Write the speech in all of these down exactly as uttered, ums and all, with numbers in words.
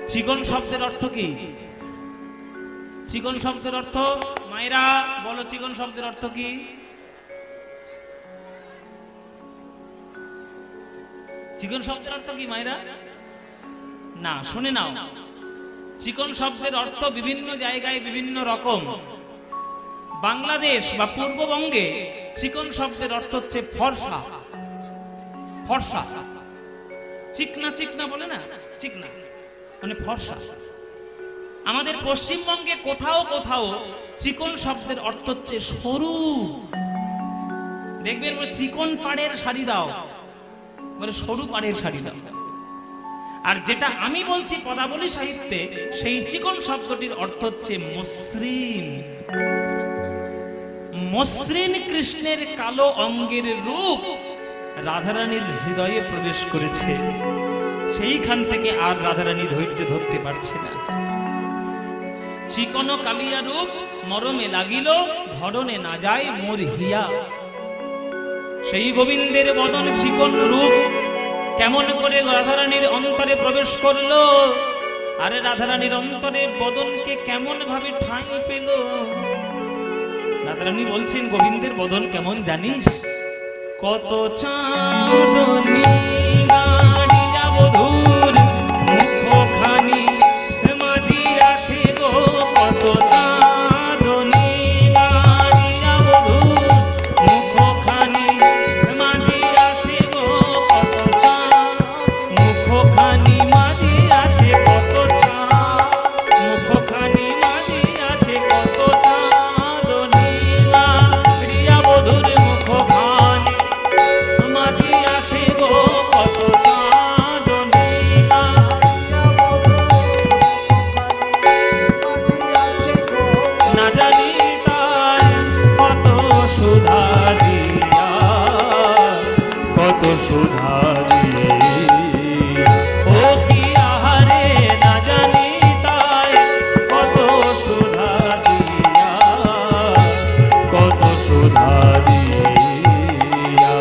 চিকন শব্দের অর্থ কি? চিকন শব্দের অর্থ মায়েরা বলো, চিকন শব্দের অর্থ কি? চিকন শব্দের অর্থ কি মায়েরা? না, শুনে নাও। চিকন শব্দের অর্থ বিভিন্ন জায়গায় বিভিন্ন রকম। বাংলাদেশ বা পূর্ববঙ্গে চিকন শব্দের অর্থ হচ্ছে ফর্সা। ফর্সা, চিকনা চিকনা বলে না, চিকনা মানে ফর্সা। আমাদের পশ্চিমবঙ্গে কোথাও কোথাও চিকন শব্দের অর্থ হচ্ছে সরু। দেখবেন চিকন পাড়ের শাড়ি দাও, বলে সরু পাড়ের শাড়ি দাও। আর যেটা আমি বলছি পদাবলী সাহিত্যে, সেই চিকন শব্দটির অর্থ হচ্ছে মসৃণ। মসৃণ কৃষ্ণের কালো অঙ্গের রূপ রাধারানীর হৃদয়ে প্রবেশ করেছে, সেইখান থেকে আর রাধারানী ধৈর্য ধরতে পারছে না। চিকন কালিয়া রূপ মরমে লাগিল, ধরনে না যায় মোর হিয়া। সেই গোবিন্দের বদন চিকন রূপ কেমন করে রাধারানীর অন্তরে প্রবেশ করলো? আরে রাধারানীর অন্তরে বদনকে কেমন ভাবে ঠাঁই পেল? রাধারানী বলছেন, গোবিন্দের বদন কেমন জানিস? কত চাঁদনী গাড়িয়া বধূর মুখখানি মাঝি আছে গো, কত চাঁদনী গাড়িয়া বধূর মুখখানি মাঝি আছে গো, কত চাঁদ মুখখানি মাঝি আছে, কত চাঁদ মুখখানি মাঝি আছে, কত চাঁদনী গাড়িয়া বধূর মুখখানি মাঝি আছে গো, কত চাঁদনী না জানি তার কত সুধা দিয়া, কত সুধা দিয়ে ও কি আহারে, না জানি তাই কত সুধা দিয়া, কত সুধা দিয়া।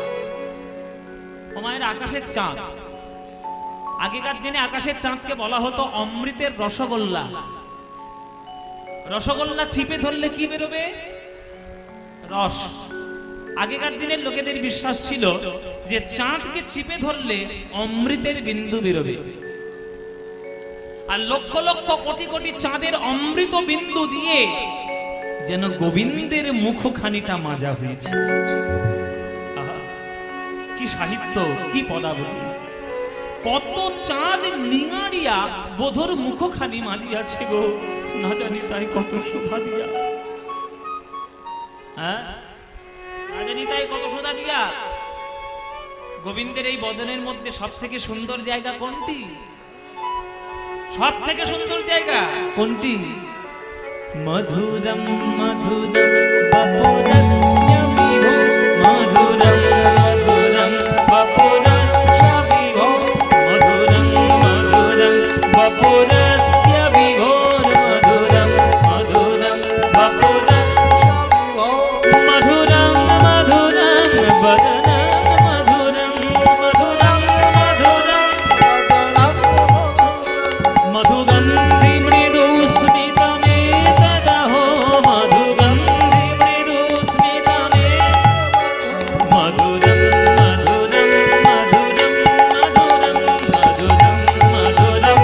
ও মায়ের আকাশের চাঁদ। আগেকার দিনে আকাশের চাঁদকে বলা হতো অমৃতের রসগোল্লা। রসগোল্লা চিপে ধরলে কি বেরোবে? রস। আগেকার দিনের লোকেদের বিশ্বাস ছিল যে চাঁদকে চিপে ধরলে অমৃতের বিন্দু বেরোবে। আর লক্ষ লক্ষ কোটি কোটি চাঁদের অমৃত বিন্দু দিয়ে যেন গোবিন্দের মুখখানিটা মাজা হয়েছে। আহা, কি সাহিত্য, কি পদাবলী! কত চাঁদ নিঙাড়িয়া বধুর মুখখানি মাজিয়াছে গো, না জানি তাই কত সুধা দিয়া। হ্যাঁ, না জানি তাই কত সুধা দিয়া। গোবিন্দের এই বদনের মধ্যে সব থেকে সুন্দর জায়গা কোনটি? সব থেকে সুন্দর জায়গা কোনটি? মধুরম মধুরম বপুরস্য বিভো, মধুরম মধুরম বপুরস্য বিভো, মধুরম মধুরম বপুরস্য বিভো, মধুরম মধুরম বপুরস্য বিভো, মধুরম মধুরম বদনম মধুরম, মধুরম মধুরম মধুগন্ধি মৃদু স্মিতমে তদহো, মধুগন্ধি মৃদু স্মিতমে, মধুরম মধুরম মধুরম মধুরম মধুরম মধুরম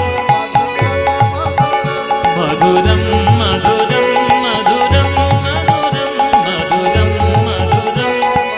মধুরম মধুরম মধুরম মধুরম মধুরম।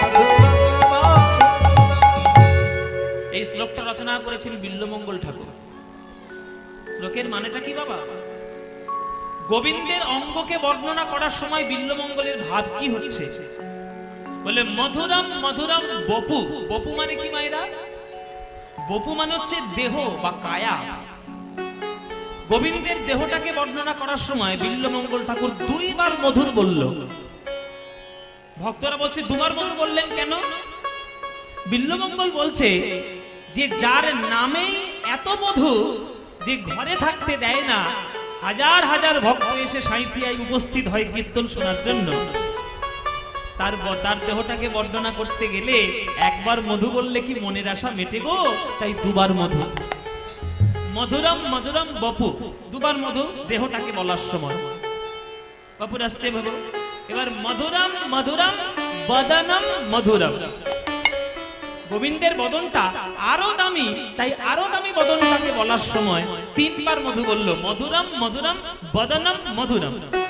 এই শ্লোকটা রচনা করেছেন বিল্বমঙ্গল ঠাকুর। শ্লোকের মানেটা কি বাবা? গোবিন্দের অঙ্গকে বর্ণনা করার সময় বিল্বমঙ্গলের ভাব কি হচ্ছে? বলে মধুরম মধুরম বপু। বপু মানে কি মায়েরা? বপু মানে হচ্ছে দেহ বা কায়া। গোবিন্দের দেহটাকে বর্ণনা করার সময় বিল্বমঙ্গল ঠাকুর দুইবার মধুর বলল। ভক্তরা বলছে দুবার মধুর বললেন কেন? বিল্বমঙ্গল বলছে যে যার নামেই এত মধু যে ঘরে থাকতে দেয় না, হাজার হাজার ভক্ত এসে সাঁইথিয়ায় উপস্থিত হয় কীর্তন শোনার জন্য, তার তার দেহটাকে বর্ণনা করতে গেলে একবার মধু বললে কি মনের আশা মেটে গো? তাই দুবার মধু। মধুরম মধুরম বপু, দুবার মধু দেহটাকে বলার সময় বপুর আসছে বাবু। এবার মধুরম মধুরম বদনম মধুরম, গোবিন্দের বদনটা আরো দামি, তাই আরো দামি বদনটাকে বলার সময় তিনবার মধু বলল, মধুরম মধুরম বদনম মধুরম,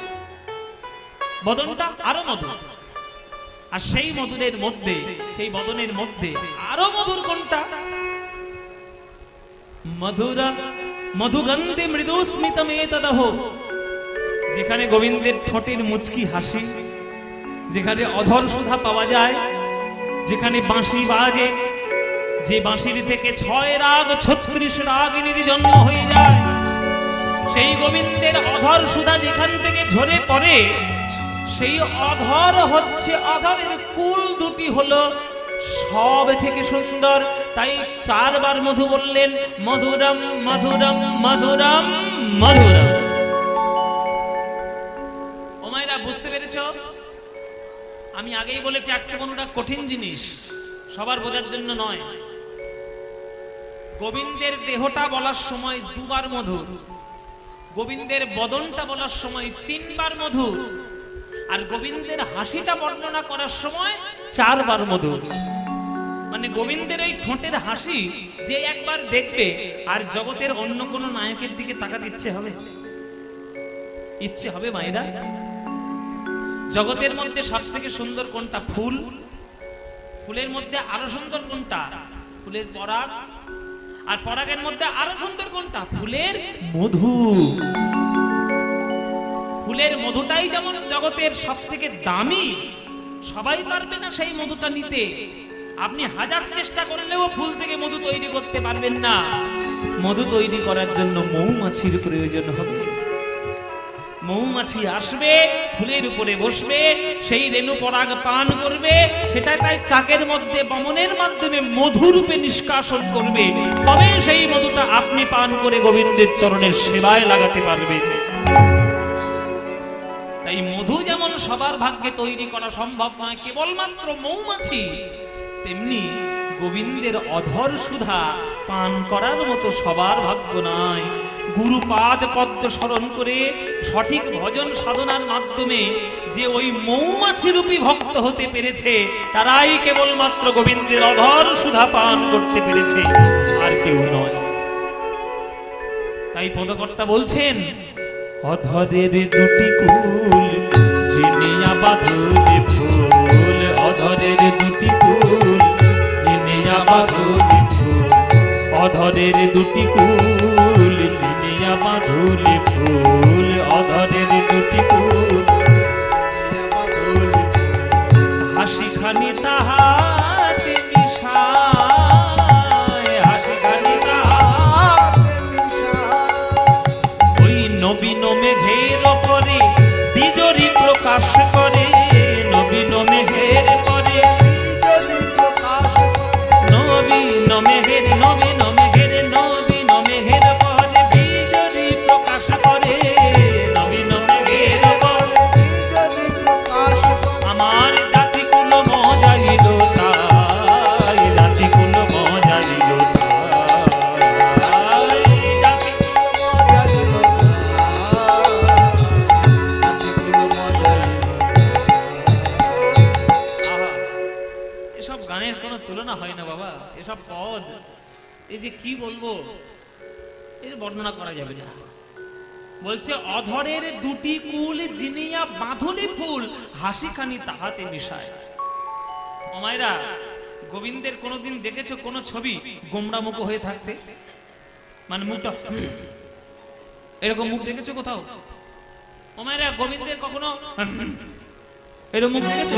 বদনটা আরো মধুর। আর সেই মধুরের মধ্যে, সেই বদনের মধ্যে আরো মধুর কোনটা? মধুরা মধুগন্ধে মৃদু স্মিতমেতদহ, যেখানে গোবিন্দের ঠোঁটের মুচকি হাসি, যেখানে অধর সুধা পাওয়া যায়, যেখানে বাঁশি বাজে, যে বাঁশির থেকে ছয় রাগ ছত্রিশ রাগিনীর জন্ম হয়ে যায়, সেই গোবিন্দের অধর সুধা যেখান থেকে ঝরে পড়ে, সেই অধর হচ্ছে, অধরের কুল দুটি হলো সব থেকে সুন্দর। তাই চারবার মধু বললেন, মধুরম মধুরম মধুরম মধুরম। ও মায়েরা, বুঝতে পেরেছ? আমি আগেই বলেছি আক্রমণটা কঠিন জিনিস, সবার বোঝার জন্য নয়। গোবিন্দের দেহটা বলার সময় দুবার মধুর, গোবিন্দের বদনটা বলার সময় তিনবার মধুর, আর গোবিন্দের হাসিটা বর্ণনা করার সময় চারবার মধুর। মানে গোবিন্দের এই ঠোঁটের হাসি যে একবার দেখবে, আর জগতের অন্য কোন নায়কের দিকে তাকাতে ইচ্ছে হবে? ইচ্ছে হবে মায়েরা? জগতের মধ্যে সব থেকে সুন্দর কোনটা? ফুল। ফুলের মধ্যে আরো সুন্দর কোনটা? ফুলের পরাগ। আর পরাগের মধ্যে আরো সুন্দর কোনটা? ফুলের মধু। ফুলের মধুটাই যেমন জগতের সব থেকে দামি, সবাই পারবে না সেই মধুটা নিতে। আপনি হাজার চেষ্টা করলেও ফুল থেকে মধু তৈরি করতে পারবেন না। মধু তৈরি করার জন্য মৌমাছির প্রয়োজন হবে। মৌমাছি আসবে, ফুলের উপরে বসবে, সেই রেণু পরাগ পান করবে, সেটা তাই চাকের মধ্যে বমনের মাধ্যমে মধুরূপে নিষ্কাশন করবে, তবে সেই মধুটা আপনি পান করে গোবিন্দের চরণের সেবায় লাগাতে পারবেন। তাই মধু যেমন সবার ভাগ্যে তৈরি করা সম্ভব নয় কেবলমাত্র মৌমাছি, তেমনি গোবিন্দের অধর সুধা পান করার মতো সবার ভাগ্য নয়। গুরুপাদ পদ্ম স্মরণ করে সঠিক ভজন সাধনার মাধ্যমে যে ওই মৌমাছি রূপী ভক্ত হতে পেরেছে, তারাই কেবলমাত্র গোবিন্দের অধর সুধা পান করতে পেরেছে, আর কেউ নয়। তাই পদকর্তা বলছেন, অধরের দুটি কুল চিনিয়া বাঁধুলি ফুল, অধরের দুটি কুল চিনিয়া বাঁধুলি ফুল, অধরের দুটি কুল চিনিয়া বাঁধুলি ফুল, অধরের দুটি কুল হাসি খানি তাহাতে মিশায়, হাসি খানি তাহাতে মিশায়, ওই নবীন মেঘের পরে বিজরি প্রকাশ করে, নবীন মেঘের পরে বিজরি প্রকাশ করে, নবীন মেঘের নবীন মেঘের নবীন মেঘের পরে বিজরি প্রকাশ করে, নবীন মেঘের পরে বিজরি প্রকাশ করে, আমার জাতি কুল মজাইল তাই, জাতি কুল মজাইল তাই, জাতি কুল মজাইল এসব গানের কোনো তুলনা হয় না বাবা। এসব পদ, এই যে কি বলবো, এর বর্ণনা করা যাবে না। বলছে অধরের দুটি কুল জিনিয়া বাঁধুলি ফুল, হাসি খানি তাহাতে মিশায়। ও মায়েরা, গোবিন্দের কোনোদিন দেখেছো কোনো ছবি গোমড়া মুখ হয়ে থাকতে? মানে মুখটা এরকম মুখ দেখেছো কোথাও? ও মায়েরা, গোবিন্দের কখনো এরকম মুখ দেখেছো?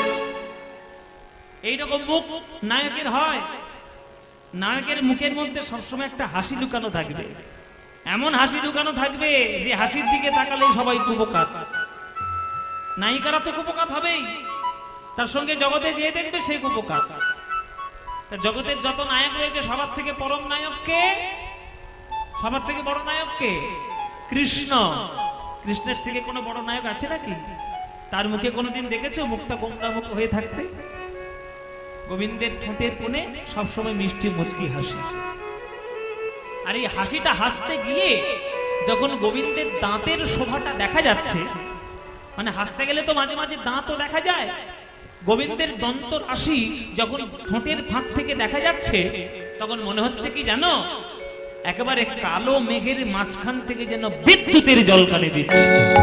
এইরকম মুখ নায়কের হয়? নায়কের মুখের মধ্যে সবসময় একটা হাসি লুকানো থাকবে, এমন হাসি লুকানো থাকবে যে হাসির দিকে তাকালেই সবাই কুপকাত। নায়িকারা তো কুপকাত হবেই, তার সঙ্গে জগতে যে দেখবে সেই কুপকাত। জগতের যত নায়ক রয়েছে সবার থেকে পরম নায়ক কে? সবার থেকে বড় নায়ক কে? কৃষ্ণ। কৃষ্ণের থেকে কোনো বড় নায়ক আছে নাকি? তার মুখে কোনোদিন দেখেছো মুখটা গোমড়া মুখ হয়ে থাকতে? গোবিন্দের ঠোঁটের কোণে সবসময় মিষ্টি মুচকি হাসি। আর এই হাসিটা হাসতে গিয়ে যখন গোবিন্দের দাঁতের শোভাটা দেখা যাচ্ছে, মানে হাসতে গেলে তো মাঝে মাঝে দাঁতও দেখা যায়, গোবিন্দের দন্ত রাশি যখন ঠোঁটের ফাঁক থেকে দেখা যাচ্ছে, তখন মনে হচ্ছে কি জানো, একেবারে কালো মেঘের মাঝখান থেকে যেন বিদ্যুতের ঝলকানি দিচ্ছে।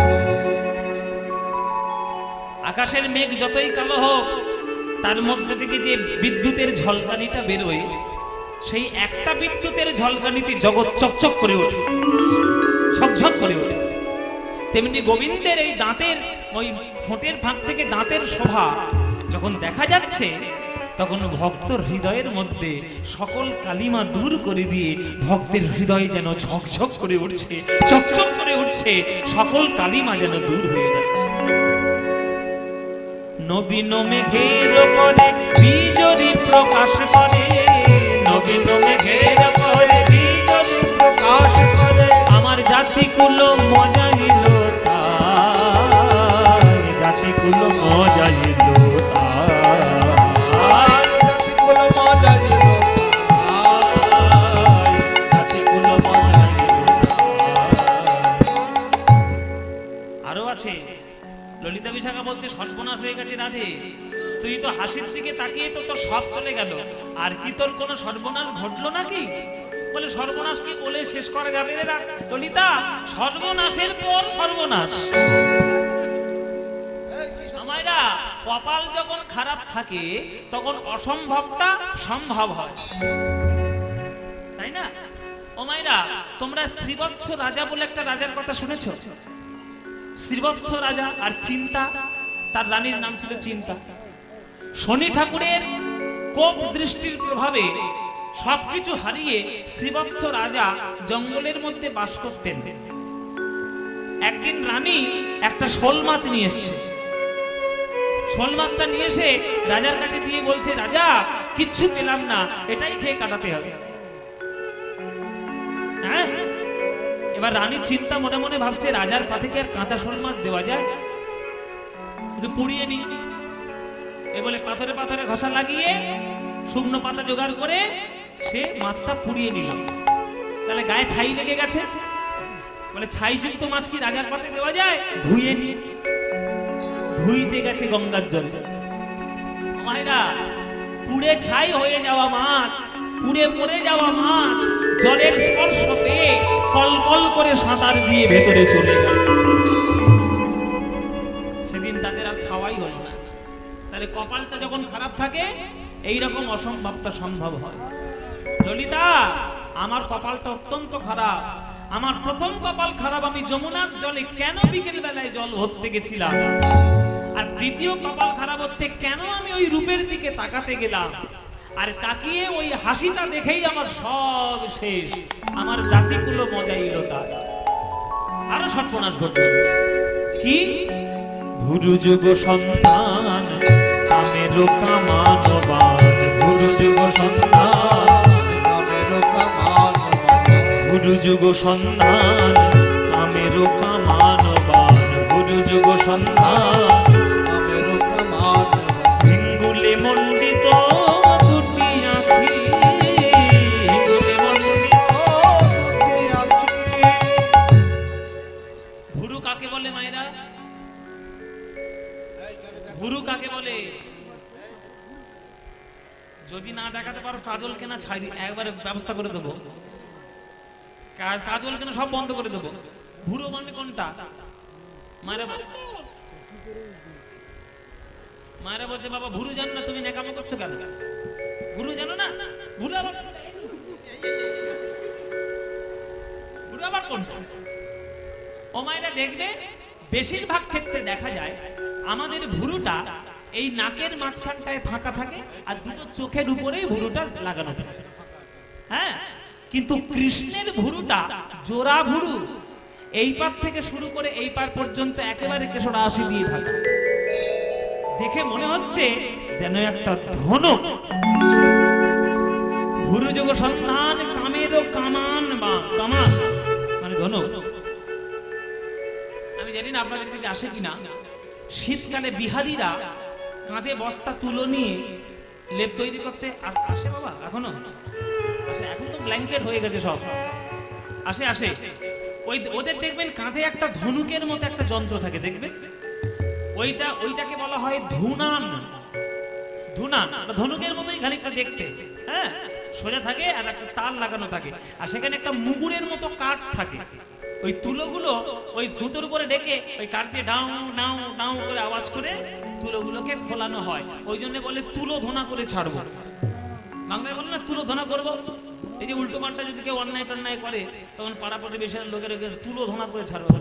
আকাশের মেঘ যতই কালো হোক, তার মধ্যে থেকে যে বিদ্যুতের ঝলকানিটা বেরোয়, সেই একটা বিদ্যুতের ঝলকানিতে জগৎ চকচক করে ওঠে, ঝকঝক করে ওঠে। তেমনি গোবিন্দের এই দাঁতের ওই ঠোঁটের ফাঁক থেকে দাঁতের শোভা যখন দেখা যাচ্ছে, তখন ভক্তর হৃদয়ের মধ্যে সকল কালিমা দূর করে দিয়ে ভক্তের হৃদয় যেন ঝকঝক করে উঠছে, চকচক করে উঠছে, সকল কালিমা যেন দূর হয়ে যাচ্ছে। নবীন মেঘের পরে বিজলি প্রকাশ করে, নবীন মেঘের পরে বিজলি প্রকাশ করে, আমার জাতি কুল মজা নিল তাই, জাতি কুল মজা নিল তাই, জাতি কুল মজা নিল তাই, জাতি কুল মজা নিল তাই। আরো আছে, ললিতা বিশাখা বলছে সর্বনাশ হয়ে গেছে রাধে, তুই তো হাসির দিকে তাকিয়ে তো তোর সব চলে গেল, আর কি তোর কোনো সর্বনাশ ঘটলো নাকি? বলে সর্বনাশ কি বলে শেষ করা যাবে রে ললিতা? সর্বনাশের পর সর্বনাশ। আমায়রা কপাল যখন খারাপ থাকে তখন অসম্ভবটা সম্ভব হয়, তাই না? ও মায়েরা, তোমরা শ্রীবৎস রাজা বলে একটা রাজার কথা শুনেছ? শ্রীবৎস রাজা আর চিন্তা, তার রানীর নাম ছিল চিন্তা। শনি ঠাকুরের কোপ দৃষ্টির প্রভাবে সবকিছু হারিয়ে শ্রীবৎস রাজা জঙ্গলের মধ্যে বাস করতেন। একদিন রানী একটা শোল মাছ নিয়ে এসছে। শোল মাছটা নিয়ে এসে রাজার কাছে দিয়ে বলছে, রাজা কিচ্ছু পেলাম না, এটাই খেয়ে কাটাতে হবে। হ্যাঁ, এবার রানীর চিন্তা মনে মনে ভাবছে, রাজার পা থেকে আর কাঁচা শোল মাছ দেওয়া যায়? একটু পুড়িয়ে নি। এ বলে পাথরে পাথরে ঘষা লাগিয়ে শুকনো পাতা জোগাড় করে সে মাছটা পুড়িয়ে নিল। তাহলে গায়ে ছাই লেগে গেছে, বলে ছাই যুক্ত মাছ কি রাজার পাতে দেওয়া যায়? ধুয়ে নি। ধুইতে গেছে গঙ্গার জল। মায়েরা, পুড়ে ছাই হয়ে যাওয়া মাছ, পুড়ে পড়ে যাওয়া মাছ জলের স্পর্শ পেয়ে কলকল করে সাঁতার দিয়ে ভেতরে চলে গেল। সেদিন তাদের আর খাওয়াই হলো না। তাহলে কপালটা যখন খারাপ থাকে, এইরকম অসম্ভবটা সম্ভব হয়। ললিতা, আমার কপালটা অত্যন্ত খারাপ। আমার প্রথম কপাল খারাপ, আমি যমুনার জলে কেন বিকেল বেলায় জল ভরতে গেছিলাম। আর দ্বিতীয় কপাল খারাপ হচ্ছে, কেন আমি ওই রূপের দিকে তাকাতে গেলাম, আর তাকিয়ে ওই হাসিটা দেখেই আমার সব শেষ, আমার জাতিগুলো মজাইল। তার আরো সর্বনাশ ঘটল। কি? ভুরু যুগ সন্তান কামেরো কামানবান, ভুরু যুগ সন্তান কামেরো কামানবান, ভুরু যুগ সন্তান কামেরো কামানবান, ভুরু যুগ সন্তান কামেরো কামানবান, হিঙ্গুলে মণ্ডিত দুটি আঁখি, হিঙ্গুলে মণ্ডিত দুটি আঁখি। ভুরু কাকে বলে মায়েরা? ভুরু কাকে বলে? যদি না দেখাতে পারো, কাজল কেনা ছাড়ি একবারে ব্যবস্থা করে দেবো। কাজল কেনা সব বন্ধ করে দেবো। ভুরু মানে কোনটা? মায়েরা মায়েরা বলছে, বাবা ভুরু জানো না, তুমি নেকামো করছো কেন? ভুরু জানো না? ভুরু আবার ভুরু আবার কোনটা? ও মায়েরা দেখবে, বেশিরভাগ ক্ষেত্রে দেখা যায় আমাদের ভুরুটা এই নাকের মাঝখানটায় ফাঁকা থাকে, আর দুটো চোখের উপরেই ভুরুটা লাগানো থাকে। হ্যাঁ, কিন্তু কৃষ্ণের ভুরুটা জোড়া ভুরু, এই পার থেকে শুরু করে এই পার পর্যন্ত একেবারে কেশর রাশি দিয়ে ঢাকা। দেখে মনে হচ্ছে যেন একটা ধনুক। ভুরু যুগ সন্ধান কামেরও কামান, বা কামান মানে ধনুক। আমি জানি না আপনাদের দিকে আসে কিনা, শীতকালে বিহারীরা কাঁধে বস্তা তুলো নিয়ে লেপ তৈরি করতে আসে। বাবা এখনো আসে? এখন তো ব্ল্যাঙ্কেট হয়ে গেছে সব। আসে আসে ওই ওদের দেখবেন কাঁধে একটা ধনুকের মতো একটা যন্ত্র থাকে, দেখবেন ওইটা ওইটাকে বলা হয় ধুনান। ধুনান ধনুকের মতোই খানিকটা দেখতে, হ্যাঁ, সোজা থাকে আর একটা তার লাগানো থাকে, আর সেখানে একটা মুগুরের মতো কাঠ থাকে। ওই তুলোগুলো ওই জুতোর উপরে রেখে ওই কাঠ দিয়ে ডাউ ডাউ ডাউ করে আওয়াজ করে তুলোগুলোকে খোলানো হয়। ওই জন্য বলে তুলো ধোনা করে ছাড়বো। বাংলায় বলে না তুলো ধোনা করবো। এই যে উল্টো পাল্টা যদি কেউ অন্যায় টন্যায় করে তখন পাড়া প্রতিবেশীর লোকের তুলো ধোনা করে ছাড়বো।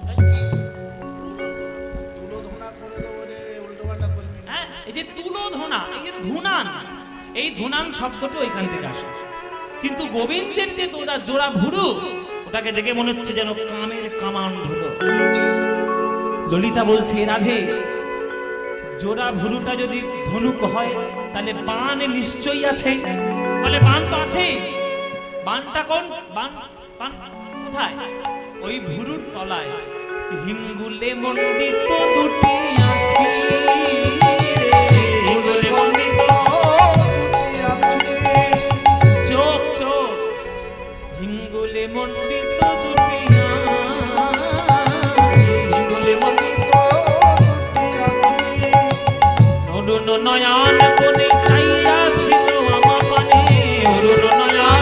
হ্যাঁ, এই যে তুলো ধোনা, এই যে ধুনান, এই ধুনান শব্দটা ওইখান থেকে আসে। কিন্তু গোবিন্দের যে তোরা জোড়া ভুরু, ওটাকে দেখে মনে হচ্ছে যেন কামের কামান ধুলো। ললিতা বলছে, রাধে, জোড়া ভুরুটা যদি ধনুক হয় তাহলে বান নিশ্চয়ই আছে। বলে বান তো আছেই। বানটা কোন বান? বান কোথায়? ওই ভুরুর তলায় হিঙ্গুলে মণ্ডিত দুটি আঁখি, হিঙ্গুলে মণ্ডিত চোখ চোখ, হিঙ্গুলে মণ্ডিত দুটি হিঙ্গুলে মণ্ডিত অরুণ নয়ন কোণে চাইয়া ছিল আমার পানে, অরুণ নয়ন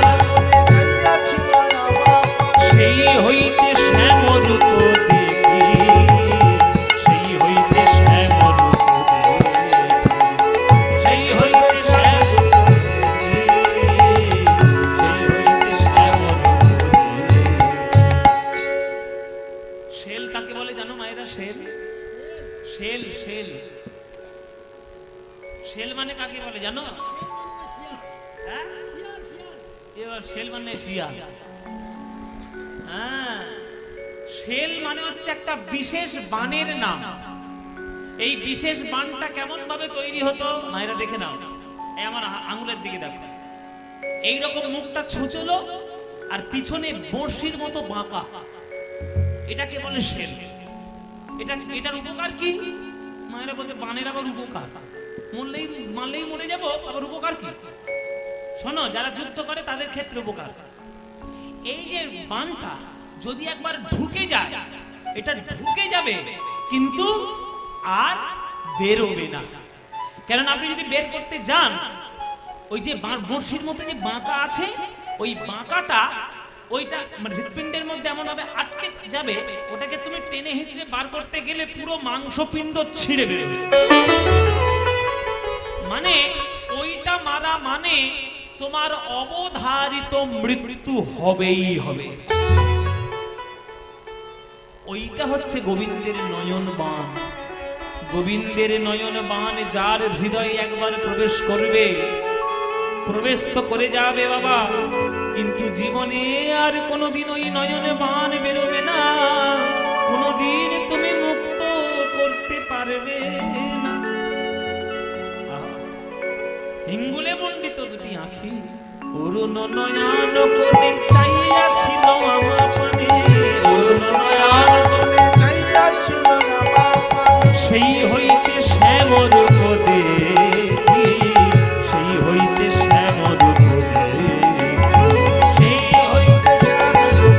সেই হইতে শ্যাম রূপ দেখি, সেই হইতে শ্যাম রূপ দেখি, সেই হইতে শ্যাম রূপ দেখি, সেই হইতে শ্যাম রূপ দেখি। শেল কাকে বলে জানো মায়েরা? শেল শেল শেল শেল মানে কাকে বলে জানো? হ্যাঁ, এবার শেল মানে শিয়াল। হ্যাঁ, শেল মানে হচ্ছে একটা বিশেষ বানের নাম। এই বিশেষ বানটা কেমন ভাবে তৈরি হতো মায়েরা দেখে নাও। এই আমার আঙুলের দিকে দেখো, এইরকম মুখটা ছোচলো আর পিছনে বড়শির মতো বাঁকা, এটাকে বলে শেল। এটা এটার উপকার কি? মায়েরা বলছে বানের আবার উপকার, মরলেই মারলেই মরে যাবো, আবার উপকার কি? শোনো, যারা যুদ্ধ করে তাদের ক্ষেত্রে উপকার। এই যে বানটা যদি একবার ঢুকে যায়, এটা ঢুকে যাবে কিন্তু আর বেরোবে না। কারণ আপনি যদি বের করতে যান, ওই যে বড়শির মতো যে বাঁকা আছে, ওই বাঁকাটা ওইটা মানে হৃৎপিণ্ডের মধ্যে এমন ভাবে আটকে যাবে, ওটাকে তুমি টেনে হিঁচড়ে বার করতে গেলে পুরো মাংসপিণ্ড ছিঁড়ে বেরোবে। মানে ওইটা মারা মানে তোমার অবধারিত মৃত্যু হবেই হবে। ওইটা হচ্ছে গোবিন্দের নয়ন বাণ। গোবিন্দের নয়ন বাণ যার হৃদয়ে একবার প্রবেশ করবে, প্রবেশ তো করে যাবে বাবা, কিন্তু জীবনে আর কোনোদিন ওই নয়নে বাণ বেরোবে না, কোনোদিন তুমি মুক্ত করতে পারবে না। হিঙ্গুলে মণ্ডিত দুটি আঁখি, অরুণ নয়ন কোণে চাইয়া ছিল আমার পানে, অরুণ নয়ন কোণে চাইয়া ছিল আমার পানে, সেই হইতে শ্যাম রূপ দেখি, সেই হইতে শ্যাম রূপ দেখি, সেই হইতে শ্যাম রূপ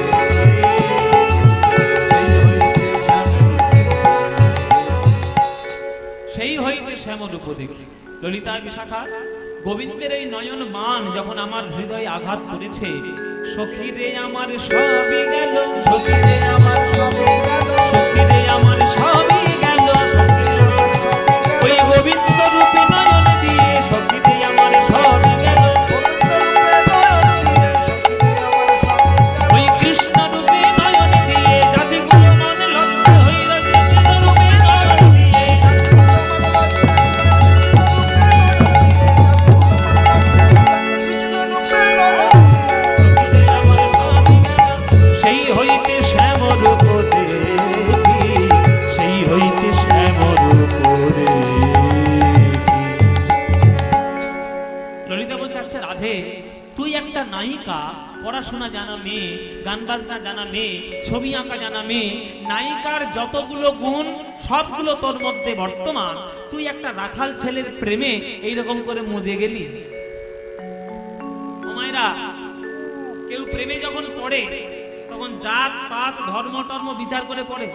দেখি, সেই হইতে শ্যাম রূপ দেখি। ললিতা বিশাখা, গোবিন্দের এই নয়ন বাণ যখন আমার হৃদয়ে আঘাত করেছে, সখীরে আমার সবই গেল, সখীরে আমার সবই গেল, সখীরে আমার সবই গেল, ওই গোবিন্দ রূপে নয়ন দিয়ে সখীরে আমার সবই গেল, ওই কৃষ্ণ রূপে নয়ন দিয়ে জাতিগুলো মনে লজ্জা হইল, কৃষ্ণ রূপে নয়ন দিয়ে সেই হইতে শ্যাম রূপ দেখি, সেই হইতে শ্যাম রূপ দেখি। ললিতা বলছে, আচ্ছা রাধে, তুই একটা নায়িকা, পড়াশোনা জানা মেয়ে, গান বাজনা জানা মেয়ে, ছবি আঁকা জানা মেয়ে, নায়িকার যতগুলো গুণ সবগুলো তোর মধ্যে বর্তমান, তুই একটা রাখাল ছেলের প্রেমে এইরকম করে মজে গেলি। ও মায়েরা, কেউ প্রেমে যখন পড়ে তখন জাত পাত ধর্ম টর্ম বিচার করে পড়ে।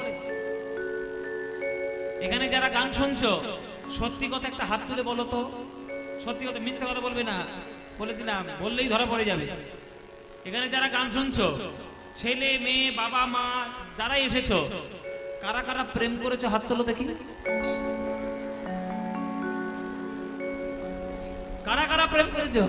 এখানে যারা গান শুনছো সত্যি কথা একটা হাত তুলে বলো তো, সত্যি কথা, মিথ্যা কথা বলবে না, বলে দিলাম, বললেই ধরা পড়ে যাবে। এখানে যারা গান শুনছো, ছেলে মেয়ে বাবা মা যারা এসেছো, কারা কারা প্রেম করেছো হাত তোলো দেখি। কারা কারা প্রেম করেছো?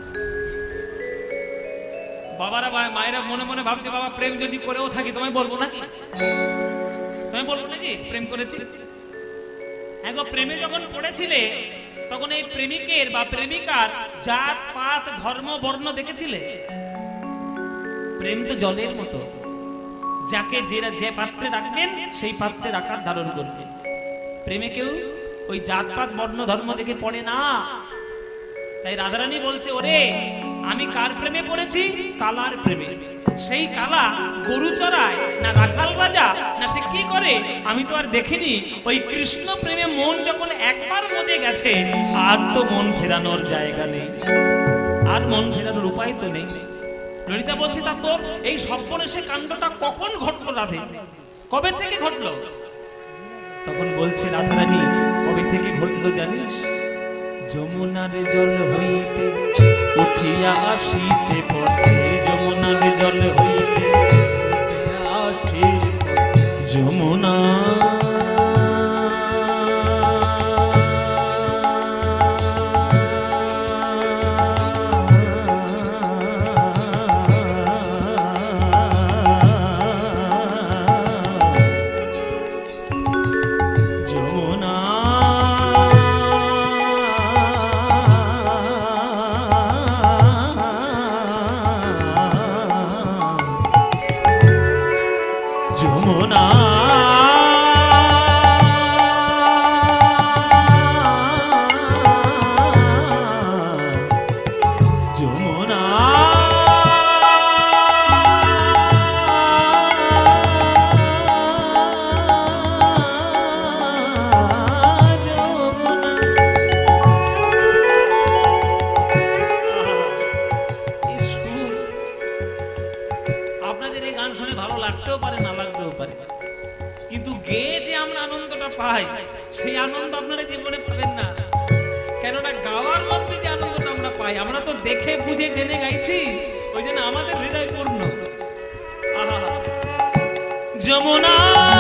বাবারা মায়েরা মনে মনে ভাবছে বাবা প্রেম যদি করেও থাকি তোমায় বলবো নাকি, তোমায় বলবো নাকি প্রেম করেছি। এখন প্রেমে যখন পড়েছিলে তখন এই প্রেমিকের বা প্রেমিকার জাত পাত ধর্ম বর্ণ দেখেছিলে? প্রেম তো জলের মতো, যাকে যে পাত্রে রাখবেন সেই পাত্রের আকার ধারণ করবে। প্রেমে কেউ ওই জাত পাত বর্ণ ধর্ম দেখে পড়ে না। তাই রাধারানী বলছে, ওরে আমি কার প্রেমে পড়েছি? কালার প্রেমে। সেই কালা গরু চড়ায় না রাখাল রাজা না সে কি করে আমি তো আর দেখিনি। ওই কৃষ্ণ প্রেমে মন যখন একবার মজে গেছে আর তো মন ফেরানোর জায়গা নেই, আর মন ফেরানোর উপায় তো নেই। ললিতা বলছি, তা তোর এই সর্বনেশে কাণ্ডটা কখন ঘটলো রাধে, কবে থেকে ঘটলো? তখন বলছে রাধারানী, কবে থেকে ঘটলো জানিস? যমুনার জল হইতে উঠিয়া আসিতে পথে, যমুনার জল হইতে যমুনা সেই আনন্দ আপনারা জীবনে পাবেন না। কেননা গাওয়ার মধ্যে যে আনন্দটা আমরা পাই, আমরা তো দেখে বুঝে জেনে গাইছি, ওই জন্য আমাদের হৃদয় পূর্ণ। যমুনা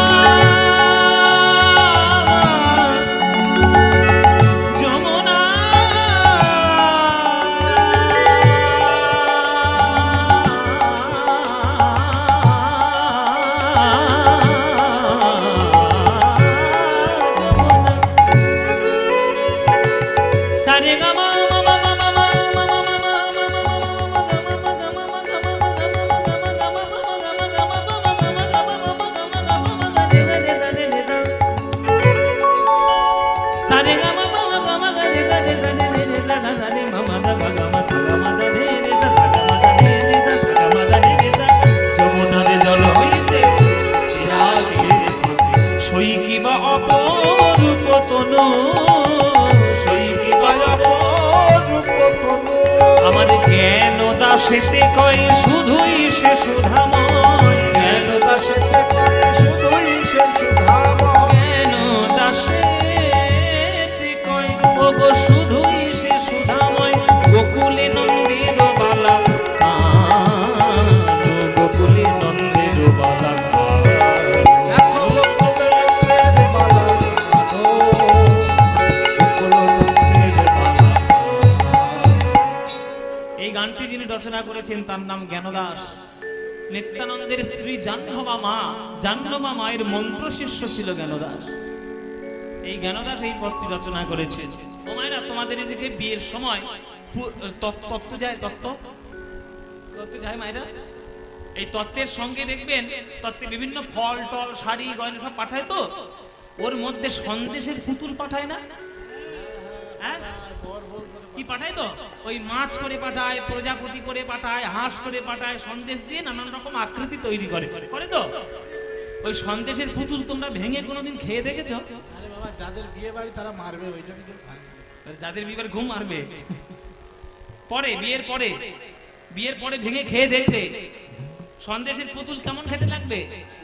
আমার জ্ঞান দাসেতে কয় শুধুই সে সুধাময়, জ্ঞান দাসেতে কয় শুধুই সে সুধাময়, জ্ঞান দাসেতে কয় ওগো শুধুই সে সুধাময়। গোকুলে নন্দের বালা কান, গোকুলে নন্দের বালা গানটি যিনি রচনা করেছেন তার নাম জ্ঞানদাস। নিত্যানন্দের স্ত্রী জাহ্নবা মা, জাহ্নবা মায়ের মন্ত্র শিষ্য ছিল জ্ঞানদাস। এই জ্ঞানদাস এই পদটি রচনা করেছে। ও মায়েরা, তোমাদের এদিকে বিয়ের সময় তত্ত্ব যায়, তত্ত্ব তত্ত্ব যায় মায়েরা। এই তত্ত্বের সঙ্গে দেখবেন তত্ত্বে বিভিন্ন ফল টল শাড়ি গয়না সব পাঠায়, তো ওর মধ্যে সন্দেশের পুতুল পাঠায় না? হ্যাঁ, কি পাঠায়? তো ওই মাছ করে পাঠায়, প্রজাপতি করে পাঠায়, হাঁস করে পাঠায়, সন্দেশ দিয়ে নানান রকম আকৃতি তৈরি করে করে তো ওই সন্দেশের পুতুল তোমরা ভেঙে কোনোদিন খেয়ে দেখেছো? আরে বাবা, যাদের বিয়ে বাড়ি তারা মারবে, ওই জন্য কেউ খায় না। যাদের বিয়ের ঘুম মারবে পরে, বিয়ের পরে বিয়ের পরে ভেঙে খেয়ে দেখবে সন্দেশের পুতুল কেমন খেতে লাগবে।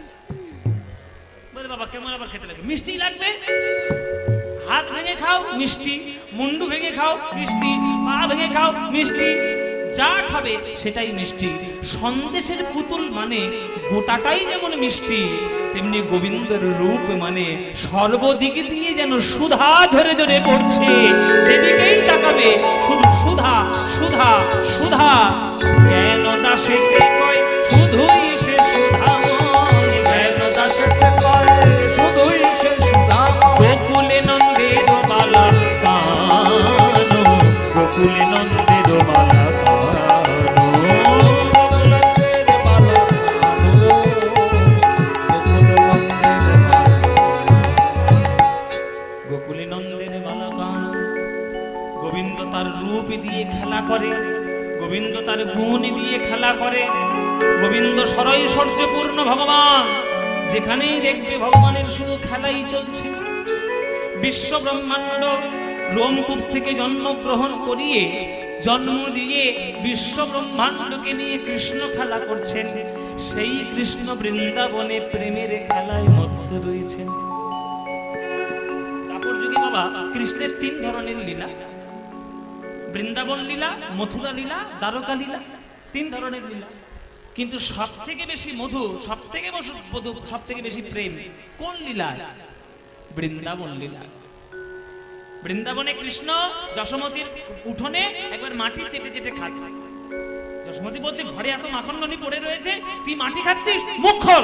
বলে বাবা কেমন আবার খেতে লাগবে? মিষ্টি লাগবে। হাত ভেঙে খাও মিষ্টি, মুন্ডু ভেঙে খাও মিষ্টি, পা ভেঙে খাও মিষ্টি, যা খাবে সেটাই মিষ্টি। সন্দেশের পুতুল মানে গোটাটাই যেমন মিষ্টি, তেমনি গোবিন্দের রূপ মানে সর্বদিক দিয়ে যেন সুধা ঝরে ঝরে পড়ছে। যেদিকেই তাকাবে শুধু সুধা সুধা সুধা। জ্ঞান দাসেতে কয় শুধুই সে সুধাময়, জ্ঞান দাসেতে কয় শুধুই সে সুধাময়। গোকুলে নন্দের বালা কানো, গোকুলে নন্দের বালা গোবিন্দ তার রূপ দিয়ে খেলা করে, গোবিন্দ তার গুণ দিয়ে খেলা করে। গোবিন্দ সরৈশ্বর্যপূর্ণ ভগবান, যেখানেই দেখবে ভগবানের শুধু খেলাই চলছে। বিশ্ব ব্রহ্মাণ্ড রোমকূপ থেকে জন্মগ্রহণ করিয়ে জন্ম দিয়ে বিশ্ব ব্রহ্মাণ্ডকে নিয়ে কৃষ্ণ খেলা করছেন। সেই কৃষ্ণ বৃন্দাবনে প্রেমের খেলায় মত্ত রয়েছেন। তারপর যুগে বাবা কৃষ্ণের তিন ধরনের লীলা, বৃন্দাবন লীলা, মথুরা লীলা, দ্বারকা লীলা, তিন ধরনের লীলা। কিন্তু সব থেকে বেশি মধু, সব থেকে মধু, সব থেকে বেশি প্রেম কোন লীলা? বৃন্দাবন লীলা। বৃন্দাবনে কৃষ্ণ যশোমতীর উঠোনে একবার মাটি চেটে চেটে খাচ্ছে। যশোমতী বলছে ঘরে এত মাখন ননি পড়ে রয়েছে, তুই মাটি খাচ্ছিস, মুখ খোল।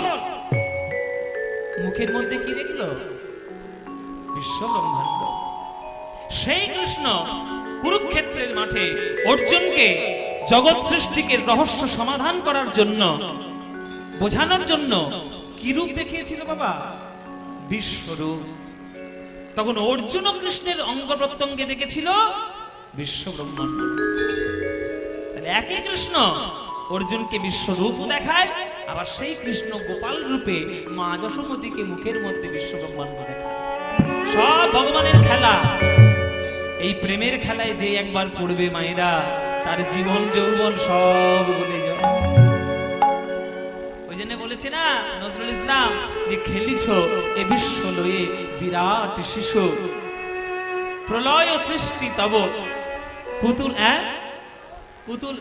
মুখের মধ্যে কি দেখলো? বিশ্ব ব্রহ্মাণ্ড। সেই কৃষ্ণ কুরুক্ষেত্রের মাঠে অর্জুনকে জগৎ সৃষ্টিকে রহস্য সমাধান করার জন্য, বোঝানোর জন্য কি রূপ দেখিয়েছিল বাবা? বিশ্বরূপ। তখন অর্জুন কৃষ্ণের অঙ্গ প্রত্যঙ্গে দেখেছিল বিশ্ব ব্রহ্মাণ্ড। একই কৃষ্ণ অর্জুনকে বিশ্বরূপ দেখায়, আবার সেই কৃষ্ণ গোপাল রূপে মা যশোমতীকে মুখের মধ্যে বিশ্ব ব্রহ্মাণ্ড দেখায়। সব ভগবানের খেলা। এই প্রেমের খেলায় যে একবার পড়বে মায়েরা, তার জীবন যৌবন সব ভুলে যাবে। ওই জন্য বলেছে না নজরুল ইসলাম যে খেলিছ এ বিশ্ব লয়ে বিরাট শিশু, প্রলয় সৃষ্টি তব পুতুল। হ্যাঁ পুতুল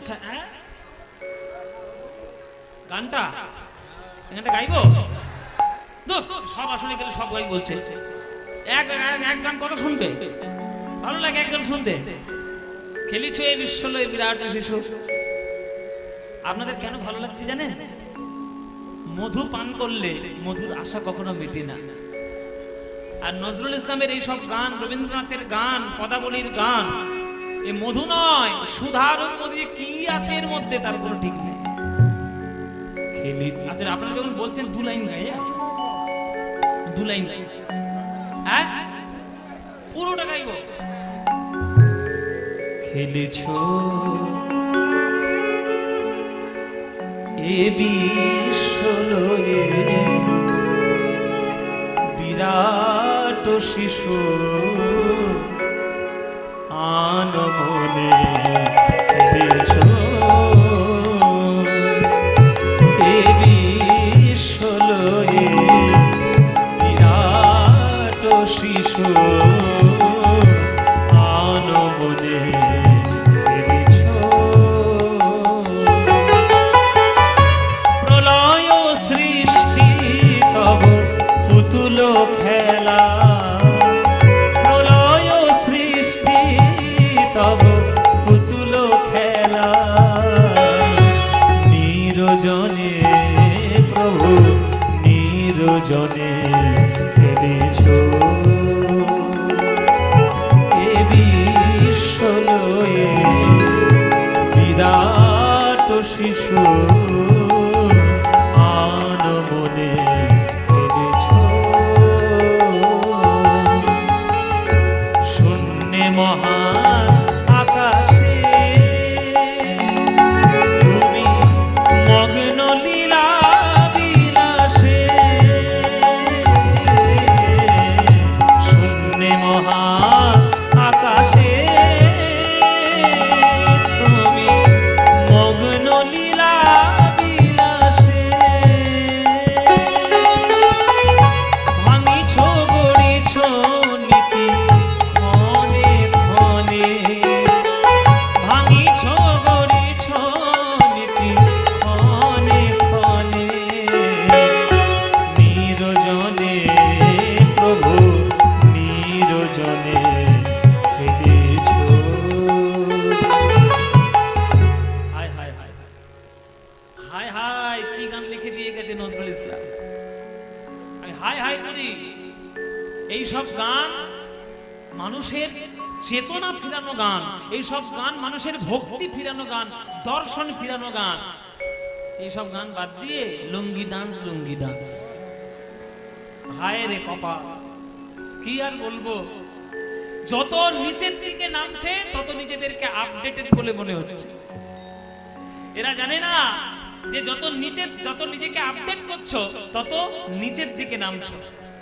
গানটা গানটা গাইবো? সব আসলে গেলে সব গাই বলছে। এক এক গান কত শুনবে ভালো লাগে, একজন শুনতে। খেলিছ এই বিশ্ব লয়ে বিরাট শিশু। আপনাদের কেন ভালো লাগছে জানেন? মধু পান করলে মধুর আশা কখনো মেটে না। আর নজরুল ইসলামের এই সব গান, রবীন্দ্রনাথের গান, পদাবলীর গান, এ মধু নয়, সুধার মধ্যে কি আছে এর মধ্যে তার কোনো ঠিক নেই। খেলি আচ্ছা আপনারা যখন বলছেন দু লাইন গাই, দু লাইন গাই, হ্যাঁ পুরোটা গাইব। খেলেছ এ বিশ্ব লয়ে বিরাট শিশু, আন মনে খেলেছ এ বিশ্ব লয়ে বিরাট শিশু, আন মনে খেলেছ। প্রলয় সৃষ্টি তব পুতুল খেলা, প্রলয় সৃষ্টি তব পুতুল খেলা, নিরজনে প্রভু নিরজনে খেলেছ এ বিশ্ব লয়ে বিরাট শিশু, আন মনে খেলেছ। শূন্যে মহান আকাশে তুমি মগ্ন লীলা বিলাসে, দিয়ে গেছে নজরুল ইসলাম। আমি হাই হাই করি, এই সব গান মানুষের চেতনা ফিরানো গান, এই সব গান মানুষের ভক্তি ফিরানো গান, দর্শন ফিরানো গান। এইসব গান বাদ দিয়ে লুঙ্গি ডান্স লুঙ্গি ডান্স, হায় রে কপা, কি আর বলবো। যত নিচের দিকে নামছে তত নিজেদেরকে আপডেটেড বলে মনে হচ্ছে। এরা জানে না যে যত নিচে যত নিজেকে আপডেট করছো তত নিচের দিকে নামছো।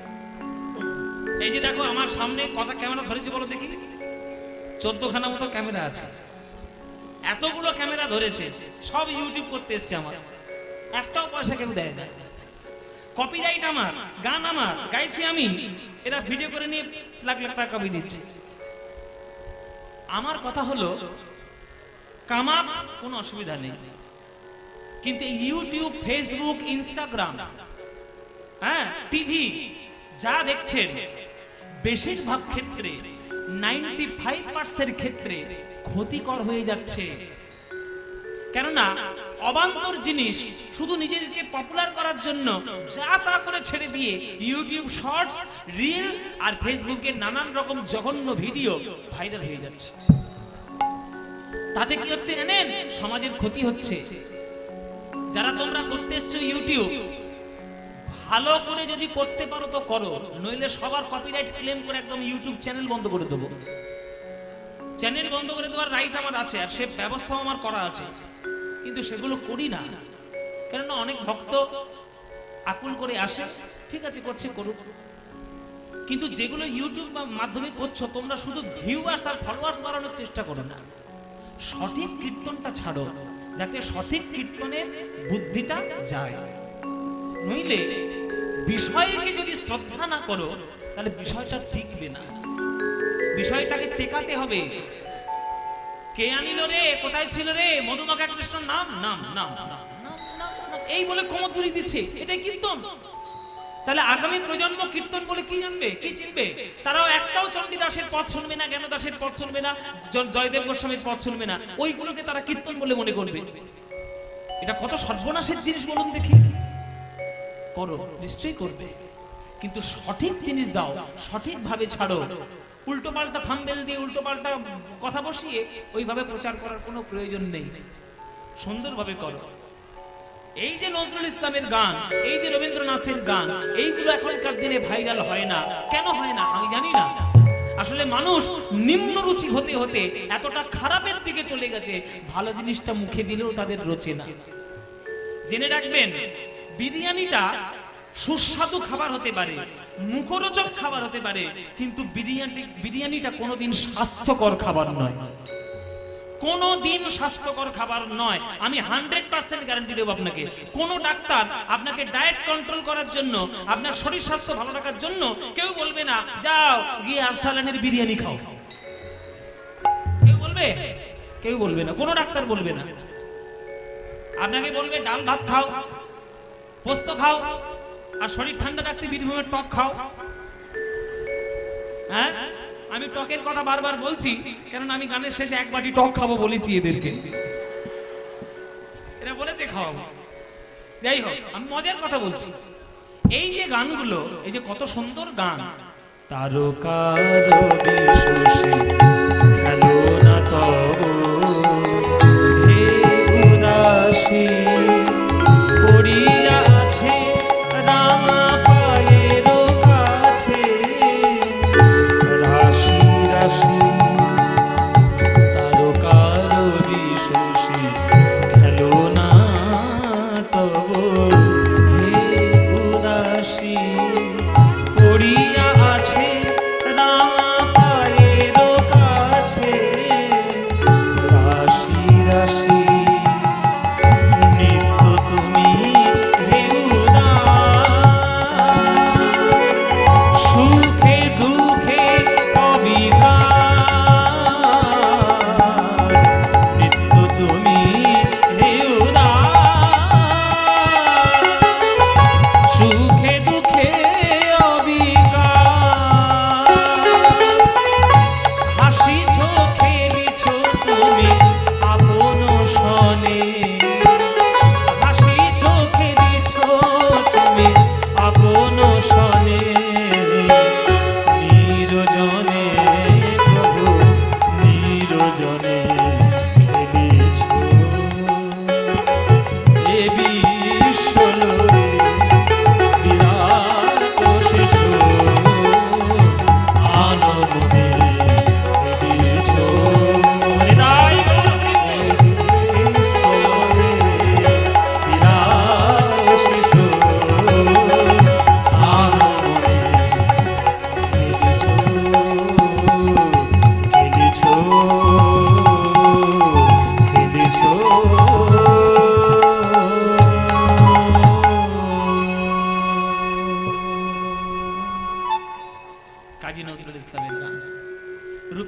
এই যে দেখো আমার সামনে কটা ক্যামেরা ধরেছি বলো দেখি, চোদ্দখানা মতো ক্যামেরা আছে। এতগুলো ক্যামেরা ধরেছে, সব ইউটিউব করতে এসছে। আমার একটাও পয়সা কেউ দেয় না, কপিরাইট আমার, গান আমার, গাইছি আমি, এরা ভিডিও করে নিয়ে লাখ লাখ টাকা কামিয়ে নিচ্ছে। আমার কথা হলো কামাক কোনো অসুবিধা নেই, কিন্তু ইউটিউব, ফেসবুক, ইনস্টাগ্রাম, হ্যাঁ টিভি যা দেখছেন বেশিরভাগ ক্ষেত্রে নাইনটি ফাইভ পার্সেন্ট ক্ষেত্রে ক্ষতিকর হয়ে যাচ্ছে। কেননা অবান্তর জিনিস শুধু নিজেকে পপুলার করার জন্য যা তা করে ছেড়ে দিয়ে ইউটিউব শর্টস, রিল আর ফেসবুকে নানান রকম জঘন্য ভিডিও ভাইরাল হয়ে যাচ্ছে। তাতে কি হচ্ছে জানেন? সমাজের ক্ষতি হচ্ছে। যারা তোমরা করতে এসছো ইউটিউব, ভালো করে যদি করতে পারো তো করো, নইলে সবার কপিরাইট ক্লেম করে একদম ইউটিউব চ্যানেল বন্ধ করে দেবো। চ্যানেল বন্ধ করে দেওয়ার রাইট আমার আছে, আর সে ব্যবস্থাও আমার করা আছে, কিন্তু সেগুলো করি না। কেননা অনেক ভক্ত আকুল করে আসে, ঠিক আছে করছে করুক, কিন্তু যেগুলো ইউটিউব মাধ্যমে করছো তোমরা শুধু ভিউয়ার্স আর ফলোয়ার্স বাড়ানোর চেষ্টা করো না, সঠিক কীর্তনটা ছাড়ো, যাতে সঠিক কীর্তনের বুদ্ধিটা যায়। নইলে বিষয়কে যদি শ্রদ্ধা না করো তাহলে বিষয়টা টিকবে না, বিষয়টাকে টেকাতে হবে। কে আনিল রে, কোথায় ছিল রে, মধুমাখা কৃষ্ণর নাম নাম নাম নাম এই বলে কোমর দুলি দিচ্ছে, এটাই কীর্তন। তাহলে আগামী প্রজন্ম কীর্তন বলে কি জানবে, কি চিনবে? তারাও একটাও চণ্ডীদাসের পথ শুনবে না, জ্ঞানদাসের পথ শুনবে না, জয়দেব গোস্বামীর পথ শুনবে না, ওইগুলোকে তারা কীর্তন বলে মনে করবে। এটা কত সর্বনাশের জিনিস বলুন দেখি। করো, নিশ্চয়ই করবে, কিন্তু সঠিক জিনিস দাও, সঠিকভাবে ছাড়ো। উল্টো পাল্টা থাম্বনেল দিয়ে উল্টো পাল্টা কথা বসিয়ে ওইভাবে প্রচার করার কোনো প্রয়োজন নেই। সুন্দরভাবে করো। এই যে নজরুল ইসলামের গান, এই যে রবীন্দ্রনাথের গান, এইগুলো এখনকার দিনে ভাইরাল হয় না। কেন হয় না আমি জানি না। আসলে মানুষ নিম্ন রুচি হতে হতে এতটা খারাপের দিকে চলে গেছে, ভালো জিনিসটা মুখে দিলেও তাদের রোচে না। জেনে রাখবেন, বিরিয়ানিটা সুস্বাদু খাবার হতে পারে, মুখরোচক খাবার হতে পারে, কিন্তু বিরিয়ানি বিরিয়ানিটা কোনোদিন স্বাস্থ্যকর খাবার নয়, কোনোদিন স্বাস্থ্যকর খাবার নয়। আমি হান্ড্রেড পার্সেন্ট গ্যারান্টি দেবো আপনাকে। কোনো ডাক্তার আপনাকে ডায়েট কন্ট্রোল করার জন্য, আপনার শরীর স্বাস্থ্য ভালো রাখার জন্য কেউ বলবে না যাও গিয়ে আরসালানের বিরিয়ানি খাও। কেউ বলবে? কেউ বলবে না, কোনো ডাক্তার বলবে না। আপনাকে বলবে ডাল ভাত খাও, পোস্ত খাও, আর শরীর ঠান্ডা রাখতে বীরভূমের টক খাও। হ্যাঁ, আমি টকের কথা বারবার বলছি কারণ আমি গানের শেষে এক বাটি টক খাবো বলেছি এদেরকে, এরা বলেছে খাওয়াবো। যাই হোক, আমি মজার কথা বলছি। এই যে গানগুলো, এই যে কত সুন্দর গান, তারকার বিশ্বসে খেলো না তব হে উদাসী পড়িয়া আছে রামা পায়ের কাছে রাশি রাশি তারকার বিশ্বসে খেলো না তব হে উদাসী পড়িয়া আছে রামা পায়ের কাছে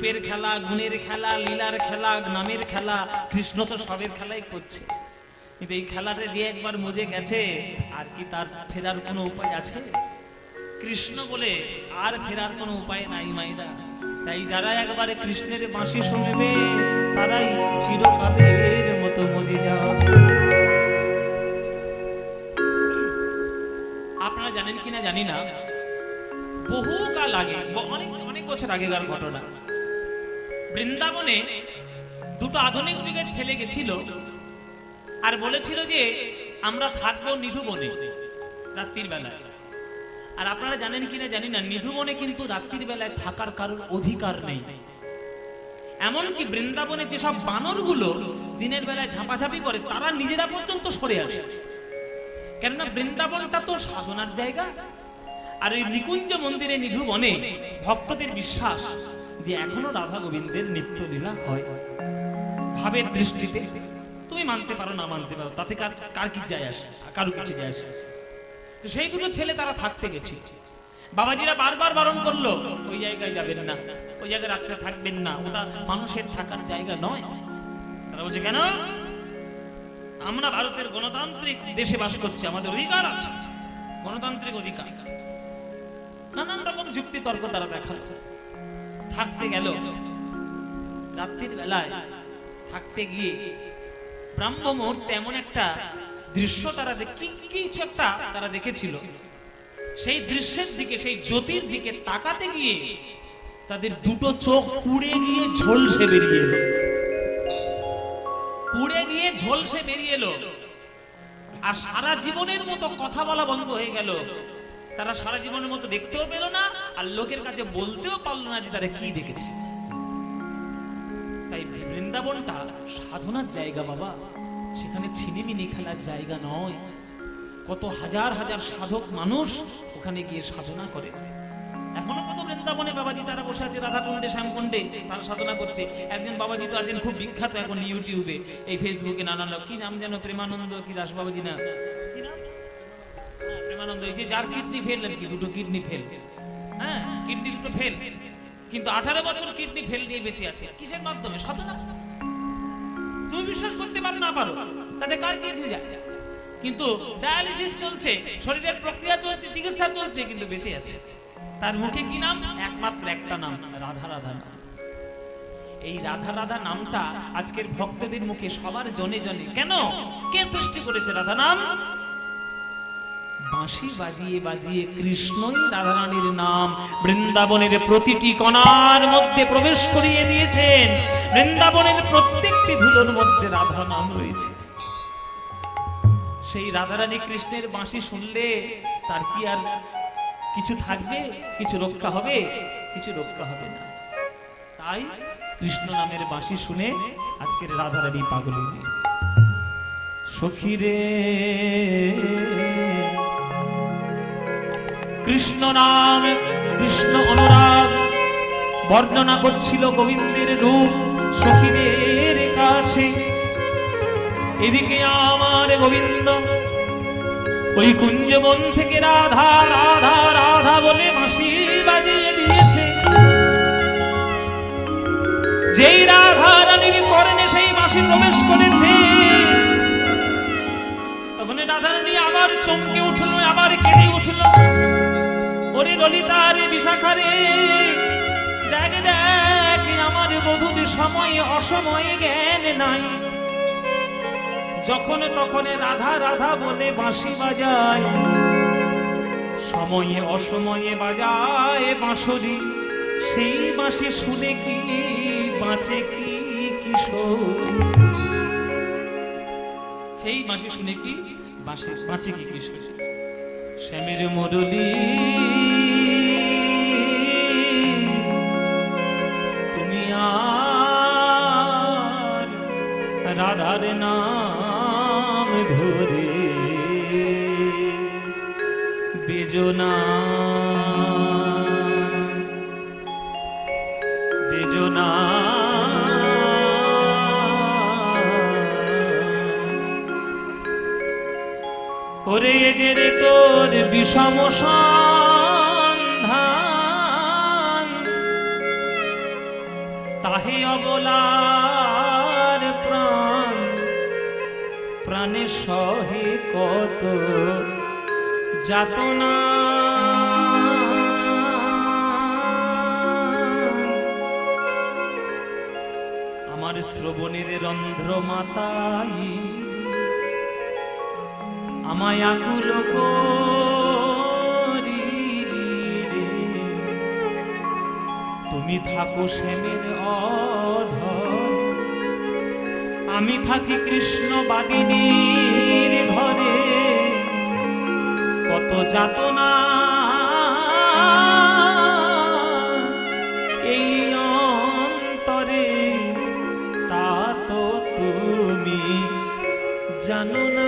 রূপের খেলা, গুণের খেলা, লীলার খেলা, নামের খেলা, কৃষ্ণ তো সবের খেলাই করছে। কিন্তু এই খেলাটা যে একবার মজে গেছে, আর কি তার ফেরার কোনো উপায় আছে? কৃষ্ণ বলে আর ফেরার কোনো উপায় নাই মাইরা। তাই যারা একবারে কৃষ্ণের বাঁশি শুনবে তারাই চিরকালের মতো মজে যাবে। আপনারা জানেন কিনা জানি না, বহু কাল আগে, অনেক অনেক বছর আগেকার ঘটনা, বৃন্দাবনে দুটো আধুনিক যুগের ছেলে গেছিল আর বলেছিল যে আমরা থাকবো নিধুবনে রাত্রির বেলায়। আর আপনারা জানেন কিনা জানি না, নিধুবনে কিন্তু রাত্রির বেলায় থাকার কারোর অধিকার নেই। এমনকি বৃন্দাবনে যেসব বানরগুলো দিনের বেলায় ঝাঁপাঝাঁপি করে তারা নিজেরা পর্যন্ত সরে আসে, কেননা বৃন্দাবনটা তো সাধনার জায়গা। আর এই নিকুঞ্জ মন্দিরে নিধুবনে ভক্তদের বিশ্বাস যে এখনো রাধা গোবিন্দের নিত্য লীলা হয়। ভাবের দৃষ্টিতে তুমি মানতে পারো না মানতে পারো, তাতে কার কার কি যায় আসে, কারো কিছু যায় আসে। তো সেই দুটো ছেলে তারা থাকতে গেছে। বাবাজিরা বারবার বারণ করলো ওই জায়গায় যাবেন না, ওই জায়গায় রাত্রে থাকবেন না, ওটা মানুষের থাকার জায়গা নয়। তারা বলছে কেন? আমরা ভারতের গণতান্ত্রিক দেশে বাস করছি, আমাদের অধিকার আছে, গণতান্ত্রিক অধিকার। নানান রকম যুক্তি তর্ক তারা দেখালো। থাকতে গেল, রাত্রির বেলায় থাকতে গিয়ে ব্রাহ্ম মুহূর্তে এমন একটা দৃশ্য তারা কি কিছু একটা তারা দেখেছিল। সেই দৃশ্যের দিকে, সেই জ্যোতির দিকে তাকাতে গিয়ে তাদের দুটো চোখ পুড়ে গিয়ে ঝলসে বেরিয়ে এলো, পুড়ে গিয়ে ঝলসে বেরিয়ে এলো। আর সারা জীবনের মতো কথা বলা বন্ধ হয়ে গেল। তারা সারা জীবনের মতো দেখতেও পেল না, আর লোকের কাছে বলতেও পারলো না যে তারা কি দেখেছে। তাই বৃন্দাবনটা সাধনার জায়গা বাবা, সেখানে ছিনিমিনি খেলার জায়গা নয়। কত হাজার হাজার সাধক মানুষ ওখানে গিয়ে সাধনা করে। এখনো কত বৃন্দাবনে বাবাজি তারা বসে আছে, রাধাকুণ্ডে, শ্যামকুণ্ডে তারা সাধনা করছে। একজন বাবাজি তো আছেন খুব বিখ্যাত এখন ইউটিউবে, এই ফেসবুকে নানান লোক, কি নাম যেন, প্রেমানন্দ কি দাস বাবাজি না, প্রেমানন্দ, এই যে যার কিডনি ফেল আর কি, দুটো কিডনি ফেল, হ্যাঁ কিডনি দুটো ফেল, কিন্তু আঠারো বছর কিডনি ফেল নিয়ে বেঁচে আছে। কিসের মাধ্যমে? সাধনা। তুমি বিশ্বাস করতে পারো না পারো, তাতে কার কি যায়? কিন্তু ডায়ালিসিস চলছে, শরীরের প্রক্রিয়া চলছে, চিকিৎসা চলছে, কিন্তু বেঁচে আছে। তার মুখে কি নাম? একমাত্র একটা নাম, রাধা রাধা নাম। এই রাধা রাধা নামটা আজকের ভক্তদের মুখে সবার জনে জনে। কেন? কে সৃষ্টি করেছে রাধা নাম? বাঁশি বাজিয়ে বাজিয়ে কৃষ্ণই রাধারানীর নাম বৃন্দাবনের প্রতিটি কণার মধ্যে প্রবেশ করিয়ে দিয়েছেন। বৃন্দাবনের প্রত্যেকটি ধুলোর মধ্যে রাধা নাম রয়েছে। সেই রাধারানী কৃষ্ণের বাঁশি শুনলে তার কি আর কিছু থাকবে? কিছু রক্ষা হবে? কিছু রক্ষা হবে না। তাই কৃষ্ণ নামের বাঁশি শুনে আজকের রাধারানী পাগল হয়ে সখী রে, কৃষ্ণ নাম, কৃষ্ণ অনুরাগ বর্ণনা করছিল গোবিন্দের রূপ সখীদের কাছে। এদিকে আমার গোবিন্দ ওই কুঞ্জবন থেকে রাধা রাধা রাধা বলে বাঁশি বাজিয়ে দিয়েছে। যেই রাধা রানীর কর্ণে সেই বাঁশি প্রবেশ করেছে, তখন রাধা রানী আবার চমকে উঠলো, আবার কেঁদে উঠলো। ওরে ললিতা রে, বিশাখা রে, দেখ দেখ আমার বধূর সময় অসময়ে জ্ঞান নাই। যখন তখন রাধা রাধা বলে বাঁশি বাজায়, সময়ে অসময়ে বাজায় বাঁশরি। সেই বাঁশি শুনে কি বাঁচে কি কিশোর? সেই বাঁশি শুনে কি বাঁশি বাঁচে কি কিশোর? শ্যামের মুরলী তুমি আর রাধার নাম ধরে বেজনা বেজনা ওরে যে রে তোর বিষম সন্ধান অবলার প্রাণ প্রাণে সহে কত যাতনা আমার শ্রবণের রন্ধ্র মাতাই আমায় আকুল করিলি রে। তুমি থাকো শ্যামের অধর আমি থাকি কৃষ্ণ বাদিনীর ঘরে কত যাতনা এই অন্তরে তা তো তুমি জানো না।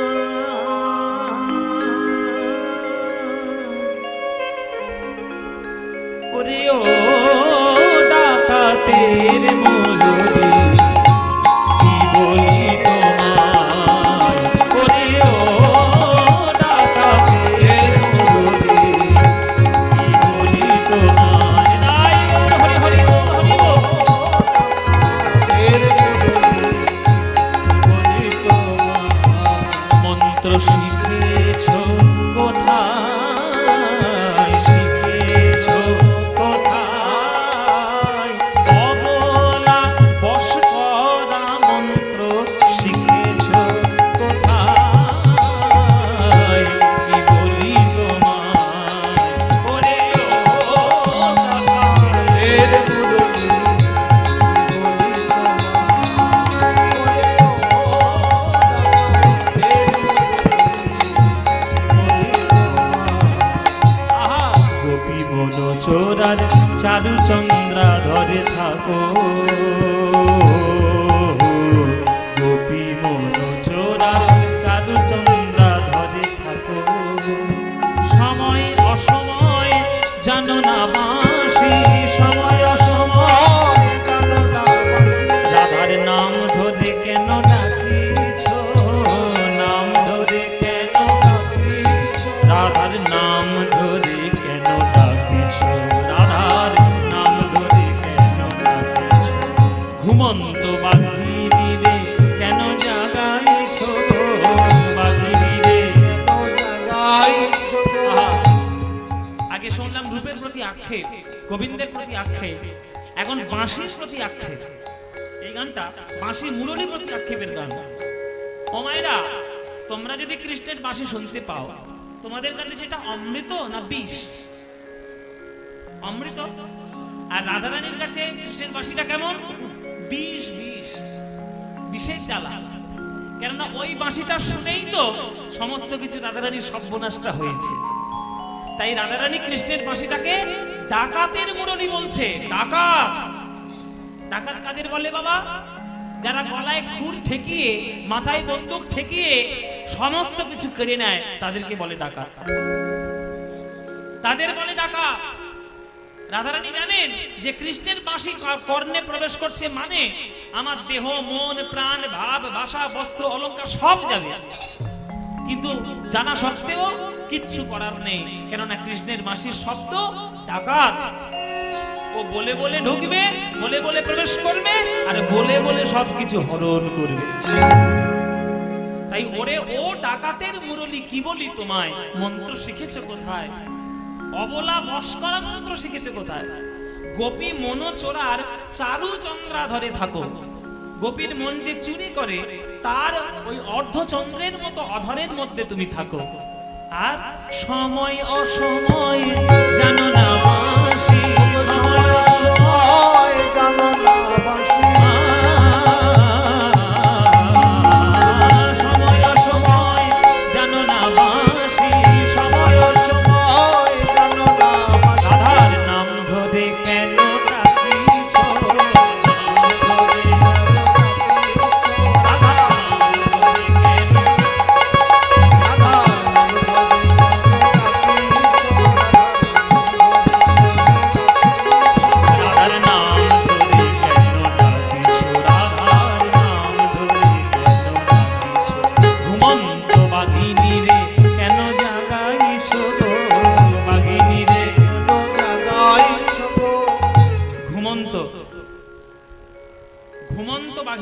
ওরে ও ডাকাতের মরুরি কি বলি তোমায়, ওরে ও ডাকাতের মরুরি কি বলি তোমায়। নাই হরি হরি হরি মন্ত্র শিখেছ কোথায়, শিখেছ কোথায়, অবলা বশ করা মন্ত্র শিখেছ কোথায়, কি বলি তোমায়। ওরে ও ডাকাতের মরুরি চোরার চারু চন্দ্রা ধরে থাকো, গোপী মন চোরার চারু চন্দ্রা ধরে থাকো। সময় অসময় জানো না বাঁশি, সময় অসময় জানো না বাঁশি। রাধার নাম ধরে কেন ডাকিছ, নাম ধরে কেন ডাকিছ, রাধার নাম ধরে কেন ডাকিছ, রাধার নাম ধরে কেন ডাকিছ। ঘুমন্ত বাঘিনী রে কেন জাগাইছ, বাঘিনী রে কেন জাগাইছ। আগে শুনলাম রূপের প্রতি আক্ষেপ, গোবিন্দের প্রতি আক্ষেপ, এখন বাঁশির প্রতি আক্ষেপ। এই গানটা বাঁশি মুরলী প্রতি আক্ষেপের গান। ও মায়েরা, তোমরা যদি কৃষ্ণের বাঁশি শুনতে পাও, তোমাদের কাছে সেটা অমৃত না বিষ? অমৃত। আর রাধারানীর কাছে কৃষ্ণের বাঁশিটা কেমন? বিষ, বিষ, বিষের জ্বালা। কেননা ওই বাঁশিটা শুনেই তো সমস্ত কিছু রাধারানীর সর্বনাশটা হয়েছে। তাই রাধারানী কৃষ্ণের বাঁশিটাকে ডাকাতের মুরলী বলছে। ডাকাত, ডাকাত কাদের বলে বাবা? যারা গলায় খুর ঠেকিয়ে মাথায় বন্দুক ঠেকিয়ে সমস্ত কিছু কেড়ে নেয় তাদেরকে বলে ডাকাত, তাদের বলে ডাকাত। রাধারানী জানেন যে কৃষ্ণের বাঁশি কর্ণে প্রবেশ করছে মানে আমার দেহ মন প্রাণ ভাব ভাষা বস্ত্র অলংকার সব যাবে, কিন্তু জানা সত্ত্বেও কিচ্ছু করার নেই। কেননা কৃষ্ণের বাঁশির শব্দ ডাকাত। ও বলে বলে ঢুকবে, বলে বলে প্রবেশ করবে, আর বলে বলে সবকিছু হরণ করবে। তাই ওরে ও ডাকাতের মুরলী কি বলি তোমায়, মন্ত্র শিখেছ কোথায়, অবলা বশ করা মন্ত্র শিখেছ কোথায়। গোপী মন চোরার চারু চন্দ্রা ধরে থাকো। গোপীর মন যে চুরি করে তার ওই অর্ধচন্দ্রের মতো অধরের মধ্যে তুমি থাকো। আর সময় অসময় জানো না বাঁশি, সময় অসময় জানো না বাঁশি, সময় অসময় জানো না বাঁশি, সময় অসময় জানো না বাঁশি। রাধার নাম ধরে কেন ডাকিছ,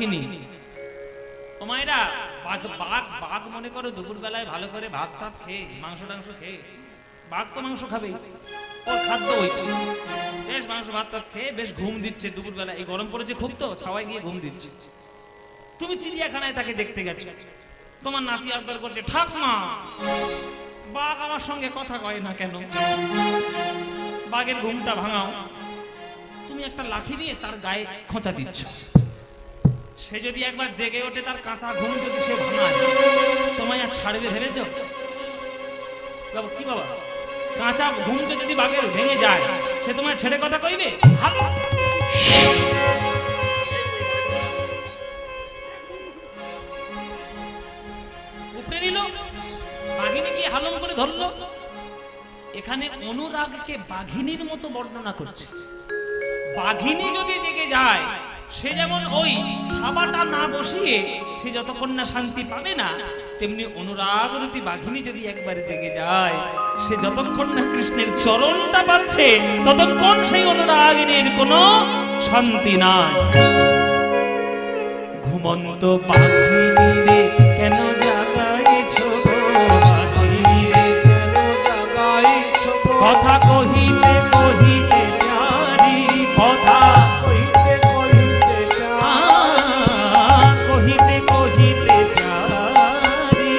বাঘিনী। ও মায়েরা, বাঘ বাঘ বাঘ মনে করো দুপুর বেলায় ভালো করে ভাত টাত খেয়ে মাংস টাংস খেয়ে, বাঘ তো মাংস খাবেই, ওর খাদ্য ওইটাই, বেশ মাংস ভাত টাত খেয়ে বেশ ঘুম দিচ্ছে দুপুর বেলা, এই গরম পড়েছে খুব তো ছাওয়ায় গিয়ে ঘুম দিচ্ছে। তুমি চিড়িয়াখানায় তাকে দেখতে গেছো, তোমার নাতি আবদার করছে ঠাকমা বাঘ আমার সঙ্গে কথা কয় না কেন, বাঘের ঘুমটা ভাঙাও। তুমি একটা লাঠি নিয়ে তার গায়ে খোঁচা দিচ্ছ, সে যদি একবার জেগে ওঠে তার কাঁচা ঘুম যদি সে ভাঙায়, তোমায় আর ছাড়বে ভেবেছ? বাবা কি বাবা, কাঁচা ঘুমটা যদি বাঘের ভেঙে যায় সে তোমায় ছেড়ে কথা কইবে? হাত উপরে নিল, বাঘিনী গিয়ে হালম করে ধরলো। এখানে অনুরাগকে বাঘিনীর মতো বর্ণনা করছে। বাঘিনী যদি জেগে যায়, সে যেমন ওই থাবাটা না বসিয়ে সে যতক্ষণ না শান্তি পাবে না, তেমনি অনুরাগ রূপী বাঘিনী যদি একবার জেগে যায়, সে যতক্ষণ না কৃষ্ণের চরণটা পাচ্ছে ততক্ষণ সেই অনুরাগিনীর কোনো শান্তি নাই। ঘুমন্ত বাঘিনী রে কেন জাগাইছো, বাঘিনী রে কেন জাগাইছো, কথা কহিতে কহিতে প্যারি, কথা কহিতে কহিতে কহিতে কহিতে প্যারি,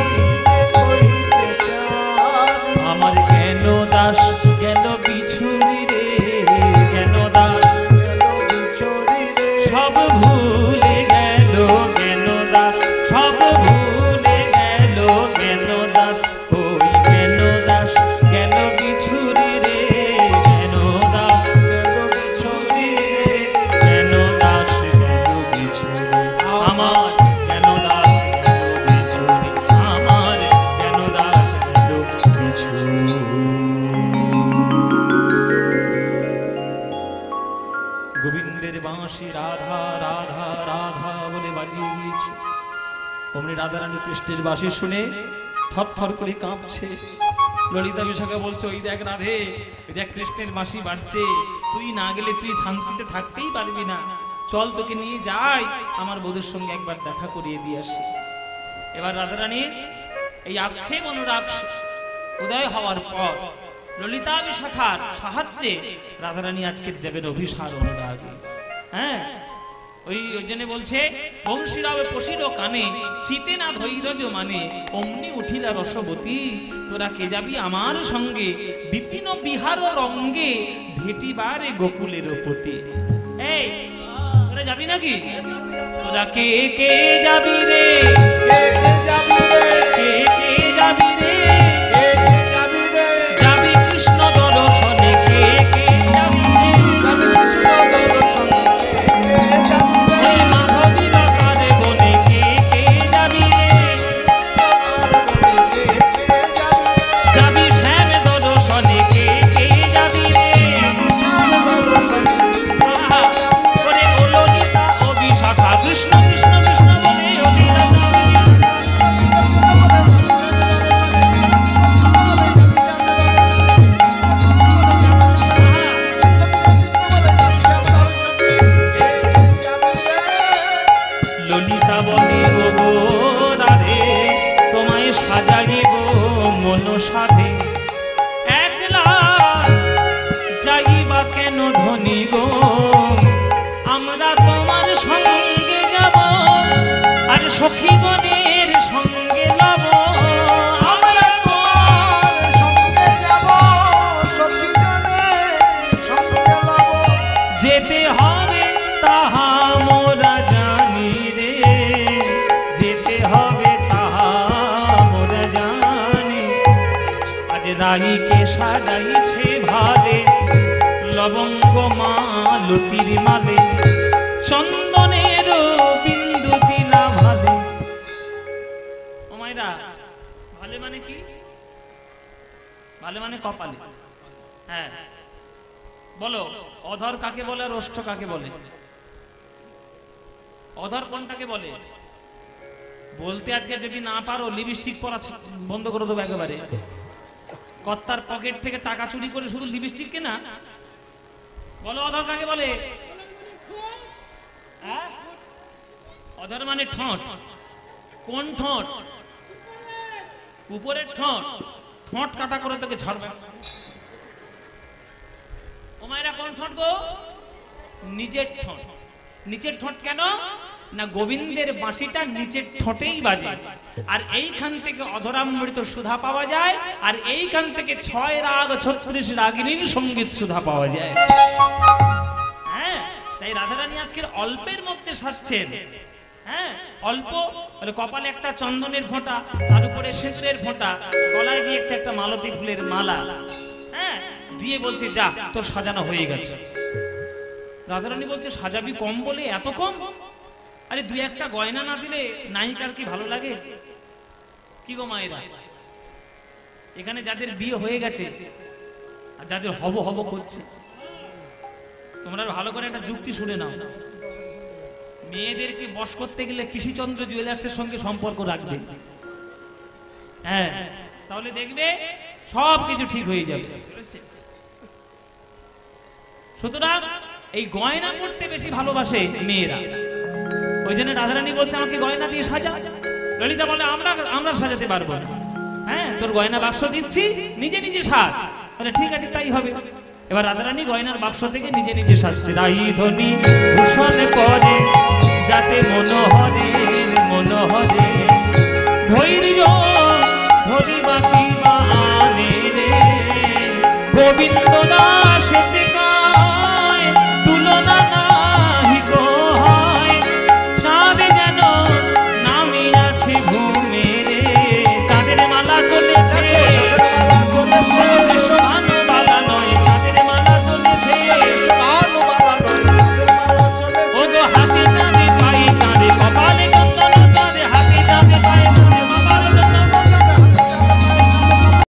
আমার জ্ঞান দাস গেল বিছুরি রে, জ্ঞান দাস গেল বিছুরি রে, সব ভুলে গেল জ্ঞান দাস, সব ভুলে গেল জ্ঞান দাস, ওই জ্ঞান দাস গেল বিছুরি রে, জ্ঞান দাস গেল বিছুরি রে, জ্ঞান দাস গেল বিছুরি, আমার জ্ঞান দাস গেল বিছুরি, আমার জ্ঞান দাস গেল বিছুরি। গোবিন্দের বাঁশি রাধা রাধা রাধা বলে বাজিয়ে দিয়েছে, অমনি রাধারানী কৃষ্ণের বাঁশি শুনে থর থর করে কাঁপছে। ললিতা বিশাখা বলছে ওই দেখ রাধে, ওই দেখ কৃষ্ণের বাঁশি বাজছে, তুই না গেলে তুই শান্তিতে থাকতেই পারবি না, চল তোকে নিয়ে যাই আমার বধূর সঙ্গে একবার দেখা করিয়ে দিয়ে আসি। এবার রাধারানীর এই আক্ষেপ অনুরাগ উদয় হওয়ার পর ললিতা বিশাখার সাহায্যে রাধারানী আজকে যাবেন অভিসার অনুরাগে। হ্যাঁ, ওই ওই জন্য বলছে বংশীরাবে পশিল কানে, চিতে না ধৈর্য মানে, অমনি উঠিলা রসবতী, তোরা কে যাবি আমার সঙ্গে, বিপিন বিহার রঙ্গে ভেটিবারে গোকুলের পতি। এই তোরা যাবি নাকি? তোরা কে কে যাবি রে, কে কে যাবি রে, কে কে যাবি রে, যাবি কৃষ্ণ দর্শনে, কে কে যাবি রে, যাবি কৃষ্ণ দর্শনে, কে কে যাবি রে, ওই মাধবী লতারে বনে, কে কে যাবি রে, যাবি শ্যাম দর্শনে, কে কে যাবি রে, ওরে ও ললিতা ও বিশাখা, কৃষ্ণ কৃষ্ণ কৃষ্ণ বলে অভিরাম। ললিতা বলে ও গো রাধে, তোমায় সাজাইব মন সাধে, একলা যাইবা কেন ধনী গো, আমরা তোমার সঙ্গে যাব, আর সখীগণের সঙ্গে লব, আমরা তোমার সঙ্গে যাব, সখীগণের সঙ্গে লব, যেতে হবে তাহা মোরা জানি রে, যেতে হবে তাহা মোরা জানি, আজ রাইকে সাজাইছে ভালে, লবঙ্গ মালতির মালে, চন্দনের বিন্দু দিলা ভালে। ও মাইরা, ভালে মানে কি? ভালে মানে কপালে। হ্যাঁ বলো, অধর কাকে বলে আর ওষ্ঠ কাকে বলে? অধর কোনটাকে বলে বলতে আজকে যদি না পারো লিপস্টিক পরা বন্ধ করে দেবো একেবারে। কর্তার পকেট থেকে টাকা চুরি করে শুধু লিপস্টিক কেনা, বলো অধর কাকে বলে? অধর মানে ঠোঁট। কোন ঠোঁট? উপরের ঠোঁট। ঠোঁট কাটা করে তোকে ছাড়বে। ও মায়েরা কোন ঠোঁট গো? নিচের ঠোঁট। নিচের ঠোঁট কেন না গোবিন্দের বাঁশিটা নিচের ঠোঁটেই বাজে, আর এইখান থেকে অধরামৃত সুধা পাওয়া যায়, আর এইখান থেকে ছয় রাগ ছত্রিশ রাগিনীর সঙ্গীত সুধা পাওয়া যায়। হ্যাঁ, তাই রাধারানী আজকের অল্পের মধ্যে সাজছেন। হ্যাঁ, অল্প মানে কপালে একটা চন্দনের ফোঁটা, তার উপরে সিঁদুরের ফোঁটা, গলায় দিয়েছে একটা মালতী ফুলের মালা। হ্যাঁ, দিয়ে বলছে যা তোর সাজানো হয়ে গেছে। রাধারানী বলছে সাজাবি কম বলে এত কম? আরে দুই একটা গয়না না দিলে নায়িকার কি ভালো লাগে? কি গো মায়েরা, এখানে যাদের বিয়ে হয়ে গেছে আর যাদের হব হব করছে, তোমরা ভালো করে একটা যুক্তি শুনে নাও। মেয়েদেরকে বশ করতে গেলে কৃষিচন্দ্র জুয়েলার্সের সঙ্গে সম্পর্ক রাখবে। হ্যাঁ, তাহলে দেখবে সব কিছু ঠিক হয়ে যাবে। সুতরাং এই গয়না পড়তে বেশি ভালোবাসে মেয়েরা, ওই জন্য রাধারানী বলছে আমাকে গয়না দিয়ে সাজা। ললিতা বলে আমরা আমরা সাজাতে পারবো না। হ্যাঁ, তোর গয়না বাক্স দিচ্ছি, নিজে নিজে সাজ। বলে ঠিক আছে তাই হবে। এবার রাধারানী গয়নার বাক্স থেকে নিজে নিজে সাজছে। রাই ধ্বনি ভূষণ পরে যাতে মনোহরে মনোহরে ধৈর্য ধরি বাকি বা আনে রে গোবিন্দ না